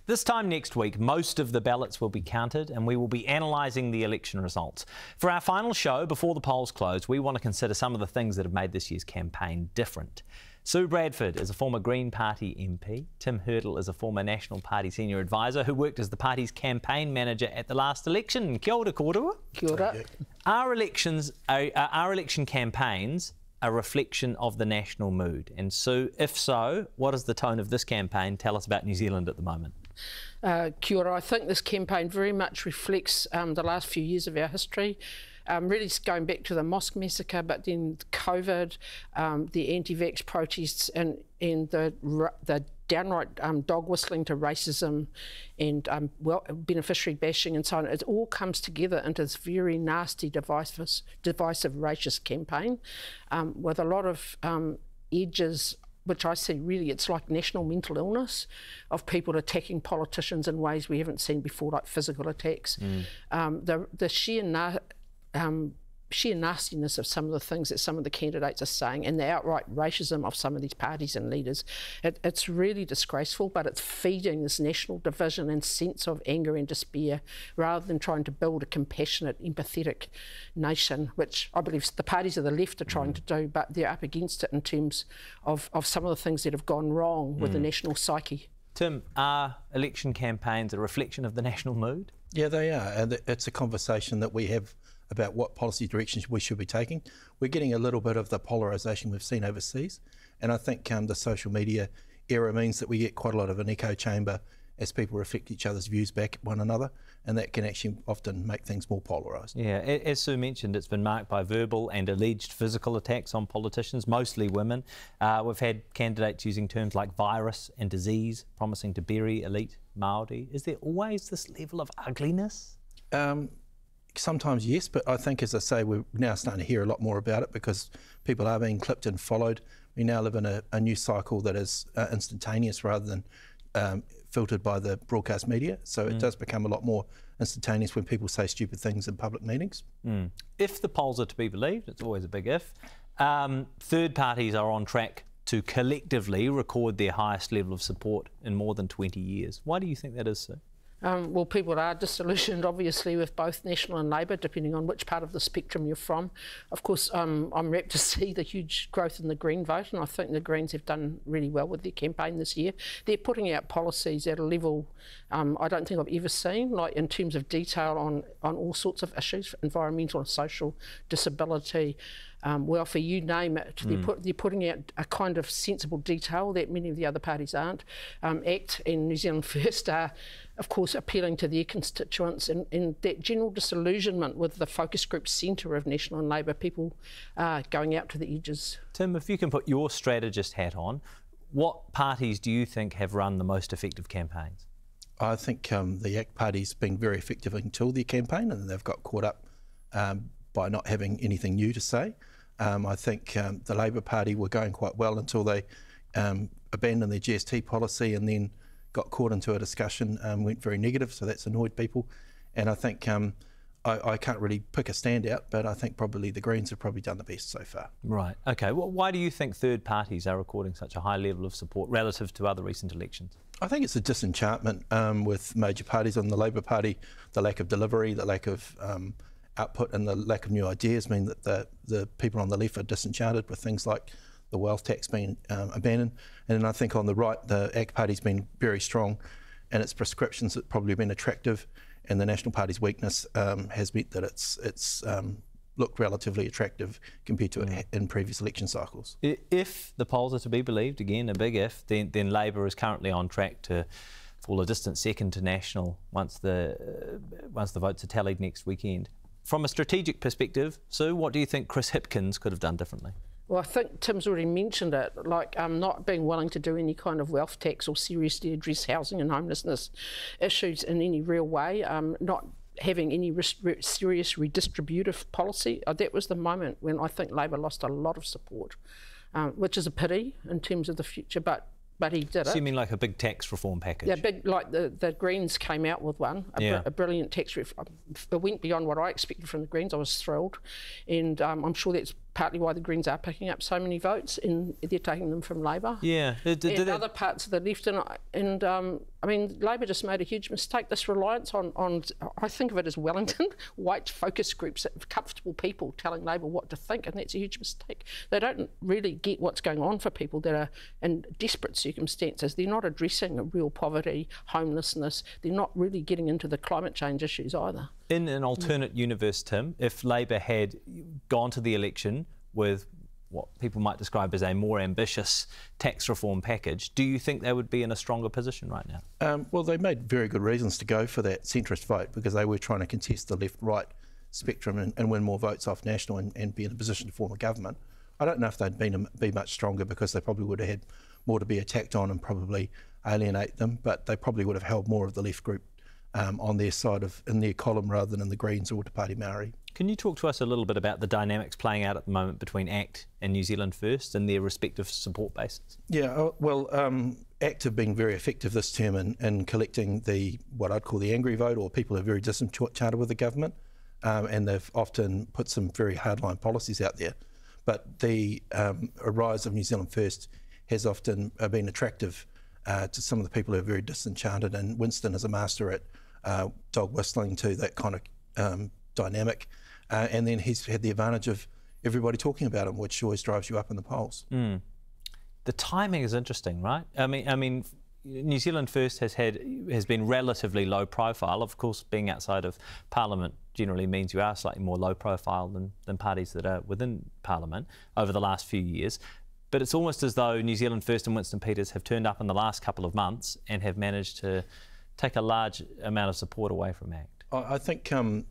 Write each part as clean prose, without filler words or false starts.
This time next week, most of the ballots will be counted and we will be analysing the election results. For our final show, before the polls close, we want to consider some of the things that have made this year's campaign different. Sue Bradford is a former Green Party MP. Tim Hurdle is a former National Party senior advisor who worked as the party's campaign manager at the last election. Kia ora, kōrua. Kia ora. Are election campaigns a reflection of the national mood? And Sue, if so, what is the tone of this campaign? Tell us about New Zealand at the moment. Kia ora. I think this campaign very much reflects the last few years of our history. Really going back to the mosque massacre, but then COVID, the anti-vax protests and the downright dog whistling to racism and beneficiary bashing and so on. It all comes together into this very nasty, divisive racist campaign with a lot of edges, which I see really, it's like national mental illness of people attacking politicians in ways we haven't seen before, like physical attacks. The sheer nastiness of some of the things that some of the candidates are saying and the outright racism of some of these parties and leaders, it's really disgraceful, but it's feeding this national division and sense of anger and despair rather than trying to build a compassionate, empathetic nation, which I believe the parties of the left are trying to do, but they're up against it in terms of some of the things that have gone wrong with the national psyche. Tim, are election campaigns a reflection of the national mood? Yeah, they are, and it's a conversation that we have about what policy directions we should be taking. We're getting a little bit of the polarisation we've seen overseas, and I think the social media era means that we get quite a lot of an echo chamber as people reflect each other's views back at one another, and that can actually often make things more polarised. Yeah, as Sue mentioned, it's been marked by verbal and alleged physical attacks on politicians, mostly women. We've had candidates using terms like virus and disease, promising to bury elite Māori. Is there always this level of ugliness? Sometimes yes, but I think, as I say, we're now starting to hear a lot more about it because people are being clipped and followed. We now live in a new cycle that is instantaneous rather than filtered by the broadcast media. So it does become a lot more instantaneous when people say stupid things in public meetings. If the polls are to be believed, it's always a big if, third parties are on track to collectively record their highest level of support in more than 20 years. Why do you think that is, Sue? Well, people are disillusioned, obviously, with both National and Labour, depending on which part of the spectrum you're from. Of course, I'm rapt to see the huge growth in the Green vote, and I think the Greens have done really well with their campaign this year. They're putting out policies at a level I don't think I've ever seen, like in terms of detail on all sorts of issues, environmental and social, disability, welfare, you name it. They're putting out a kind of sensible detail that many of the other parties aren't. ACT and New Zealand First are, of course, appealing to their constituents, and that general disillusionment with the focus group centre of National and Labour, people going out to the edges. Tim, if you can put your strategist hat on, what parties do you think have run the most effective campaigns? I think the ACT Party's been very effective until their campaign, and they've got caught up by not having anything new to say. I think the Labour Party were going quite well until they abandoned their GST policy and then got caught into a discussion, went very negative, so that's annoyed people. And I think I can't really pick a standout, but I think probably the Greens have probably done the best so far. Right, OK. Well, why do you think third parties are recording such a high level of support relative to other recent elections? I think it's a disenchantment with major parties. On the Labour Party, the lack of delivery, the lack of output and the lack of new ideas mean that the people on the left are disenchanted with things like the wealth tax being abandoned. And then I think on the right, the ACT Party's been very strong, and its prescriptions have probably been attractive, and the National Party's weakness has meant that it's looked relatively attractive compared to in previous election cycles. If the polls are to be believed, again a big if, then Labour is currently on track to fall a distant second to National once the votes are tallied next weekend. From a strategic perspective, Sue, what do you think Chris Hipkins could have done differently? Well, I think Tim's already mentioned it, like not being willing to do any kind of wealth tax or seriously address housing and homelessness issues in any real way, not having any serious redistributive policy. That was the moment when I think Labour lost a lot of support, which is a pity in terms of the future, but he did it. So you mean like a big tax reform package? Yeah, big, like the Greens came out with one, a brilliant tax reform. It went beyond what I expected from the Greens. I was thrilled, and I'm sure that's partly why the Greens are picking up so many votes, and they're taking them from Labour. Yeah. And other parts of the left, and I mean, Labour just made a huge mistake. This reliance on I think of it as Wellington, white focus groups, comfortable people telling Labour what to think, and that's a huge mistake. They don't really get what's going on for people that are in desperate circumstances. They're not addressing real poverty, homelessness. They're not really getting into the climate change issues either. In an alternate universe, Tim, if Labour had gone to the election with what people might describe as a more ambitious tax reform package, do you think they would be in a stronger position right now? Well, they made very good reasons to go for that centrist vote, because they were trying to contest the left-right spectrum and win more votes off National and be in a position to form a government. I don't know if they'd be much stronger, because they probably would have had more to be attacked on and probably alienate them, but they probably would have held more of the left group on their side in their column rather than in the Greens or Te Pāti Māori. Can you talk to us a little bit about the dynamics playing out at the moment between ACT and New Zealand First and their respective support bases? Yeah, well, ACT have been very effective this term in collecting what I'd call the angry vote, or people who are very disenchanted with the government, and they've often put some very hardline policies out there. But the rise of New Zealand First has often been attractive to some of the people who are very disenchanted, and Winston is a master at dog whistling to that kind of dynamic, and then he's had the advantage of everybody talking about him, which always drives you up in the polls. The timing is interesting, right? I mean, New Zealand First has been relatively low profile. Of course, being outside of Parliament generally means you are slightly more low profile than parties that are within Parliament over the last few years. But it's almost as though New Zealand First and Winston Peters have turned up in the last couple of months and have managed to take a large amount of support away from ACT. I think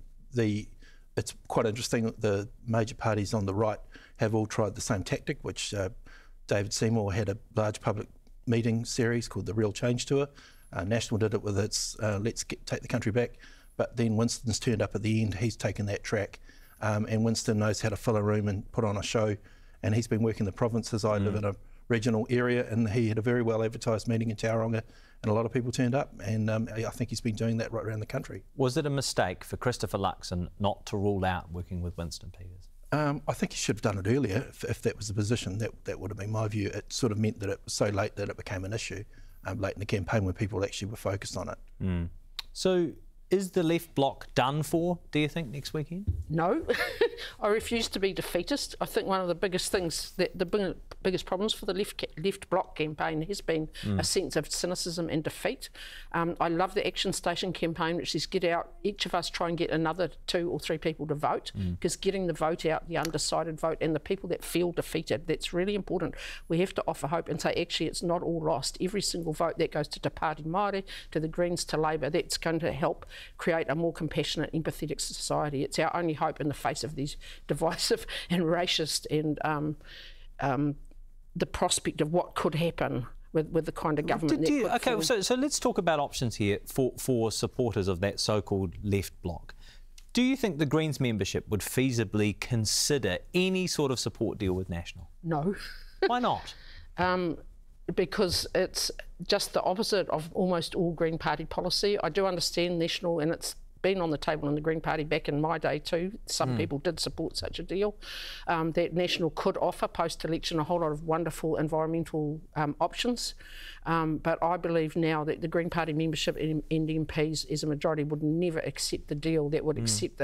it's quite interesting that the major parties on the right have all tried the same tactic, which David Seymour had a large public meeting series called the Real Change Tour. National did it with its take the country back, but then Winston's turned up at the end. He's taken that track, and Winston knows how to fill a room and put on a show, and he's been working the provinces. I live in a regional area, and he had a very well advertised meeting in Tauranga, and a lot of people turned up, and I think he's been doing that right around the country. Was it a mistake for Christopher Luxon not to rule out working with Winston Peters? I think he should have done it earlier if that was the position. That would have been my view. It sort of meant that it was so late that it became an issue late in the campaign when people actually were focused on it. So is the left bloc done for, do you think, next weekend? No. I refuse to be defeatist. I think one of the biggest things, the biggest problems for the left bloc campaign has been a sense of cynicism and defeat. I love the Action Station campaign, which is get out, each of us try and get another 2 or 3 people to vote, because getting the vote out, the undecided vote, and the people that feel defeated, that's really important. We have to offer hope and say, actually, it's not all lost. Every single vote that goes to Te Pāti Māori, to the Greens, to Labour, that's going to help create a more compassionate, empathetic society. It's our only hope in the face of these divisive and racist and the prospect of what could happen with the kind of government so let's talk about options here for supporters of that so-called left bloc. Do you think the Greens membership would feasibly consider any sort of support deal with National? No. Why not? Because it's just the opposite of almost all Green Party policy. I do understand National, and it's been on the table in the Green Party back in my day too. Some people did support such a deal. That National could offer post-election a whole lot of wonderful environmental options. But I believe now that the Green Party membership and MPs as a majority would never accept the deal that would accept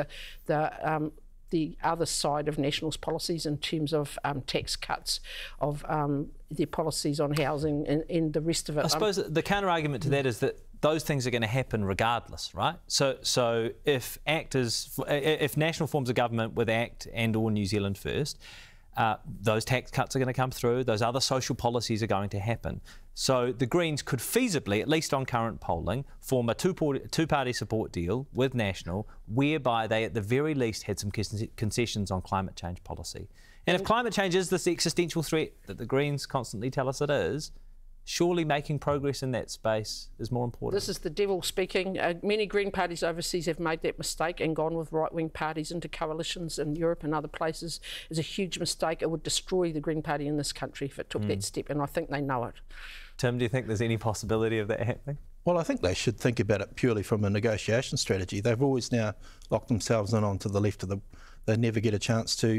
the other side of National's policies in terms of tax cuts, of their policies on housing and the rest of it. I suppose the counter-argument to that is that those things are going to happen regardless, right? So if National forms a government with ACT and or New Zealand First, those tax cuts are going to come through, those other social policies are going to happen. So the Greens could feasibly, at least on current polling, form a two-party support deal with National, whereby they at the very least had some concessions on climate change policy. And if climate change is this existential threat that the Greens constantly tell us it is, surely making progress in that space is more important. This is the devil speaking. Many Green parties overseas have made that mistake and gone with right-wing parties into coalitions in Europe and other places. It's a huge mistake. It would destroy the Green Party in this country if it took that step, and I think they know it. Tim, do you think there's any possibility of that happening? Well, I think they should think about it purely from a negotiation strategy. They've always now locked themselves in onto the left of they never get a chance to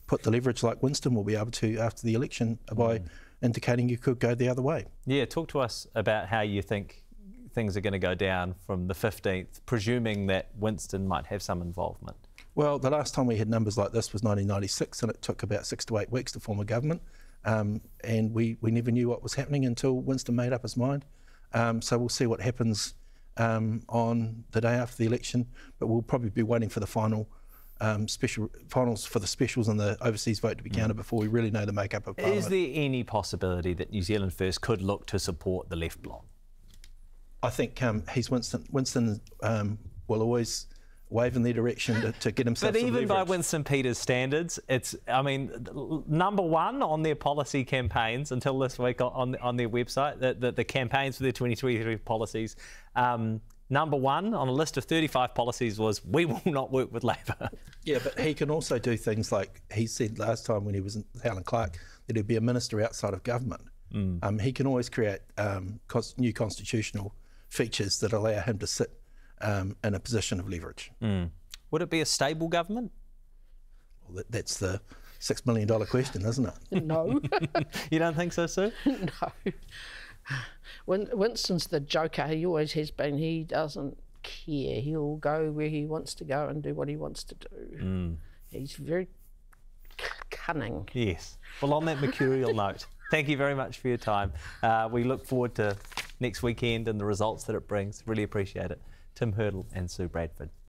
put the leverage like Winston will be able to after the election by indicating you could go the other way. Yeah, talk to us about how you think things are going to go down from the 15th, presuming that Winston might have some involvement. Well, the last time we had numbers like this was 1996, and it took about 6 to 8 weeks to form a government, and we never knew what was happening until Winston made up his mind. So we'll see what happens on the day after the election, but we'll probably be waiting for the finals for the specials and the overseas vote to be counted before we really know the makeup of Parliament. Is there any possibility that New Zealand First could look to support the left bloc? I think Winston will always wave in their direction to get himself But some even by leverage. Winston Peters standards, it's, I mean, number one on their policy campaigns until this week on their website, the campaigns for their 2023 policies, number one on a list of 35 policies was, we will not work with Labour. Yeah, but he can also do things like he said last time when he was in Howland Clark that he'd be a minister outside of government. He can always create new constitutional features that allow him to sit in a position of leverage. Would it be a stable government? Well, that's the $6 million question, isn't it? No. You don't think so, Sue? No. Winston's the joker. He always has been. He doesn't care. He'll go where he wants to go and do what he wants to do. He's very cunning. Yes. Well, on that mercurial note, thank you very much for your time. We look forward to next weekend and the results that it brings. Really appreciate it. Tim Hurdle and Sue Bradford.